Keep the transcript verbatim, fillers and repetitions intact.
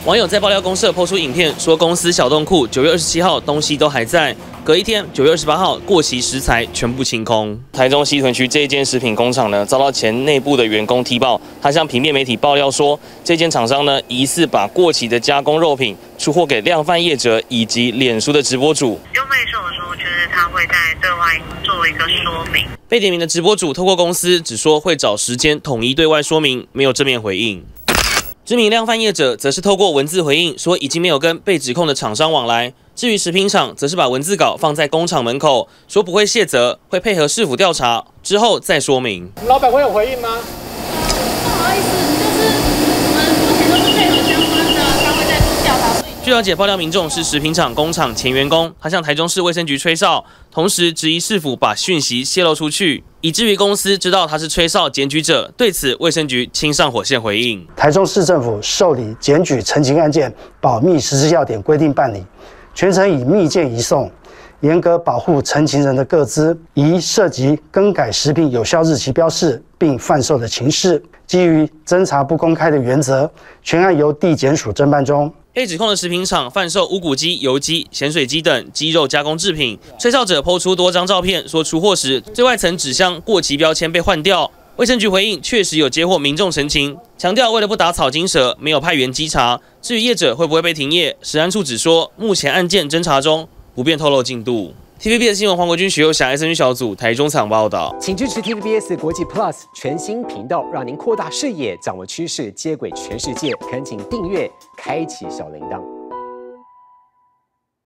网友在爆料公社抛出影片，说公司小冻库九月二十七号东西都还在，隔一天九月二十八号过期食材全部清空。台中西屯区这一间食品工厂呢，遭到前内部的员工踢爆，他向平面媒体爆料说，这间厂商呢疑似把过期的加工肉品出货给量贩业者以及脸书的直播主。 用卖售的时候，就是他会在对外做一个说明。 被点名的直播主透过公司只说会找时间统一对外说明，没有正面回应。知名量贩业者则是透过文字回应说，已经没有跟被指控的厂商往来。至于食品厂，则是把文字稿放在工厂门口，说不会卸责，会配合市府调查，之后再说明。 老板会有回应吗？ 不好意思，就是我们目前都是配合相关的，他会再做调查。 据了解，爆料民众是食品厂工厂前员工，他向台中市卫生局吹哨，同时质疑市府把讯息泄露出去，以至于公司知道他是吹哨检举者。对此，卫生局亲上火线回应： 台中市政府受理检举陈情案件保密实施要点规定办理，全程以密件移送，严格保护陈情人的个资，宜涉及更改食品有效日期标示并贩售的情事。基于侦查不公开的原则，全案由地检署侦办中。 被指控的食品厂贩售无骨鸡、油鸡、咸水鸡等鸡肉加工制品，吹哨者抛出多张照片，说出货时最外层纸箱过期标签被换掉。卫生局回应，确实有接获民众陈情，强调为了不打草惊蛇，没有派员稽查。至于业者会不会被停业，食安处只说目前案件侦查中，不便透露进度。T V B 的新闻，黄国军、许佑霞 S N G 小组台中场报道。 请支持 T V B S 国际 Plus 全新频道，让您扩大视野，掌握趋势，接轨全世界。恳请订阅，开启小铃铛。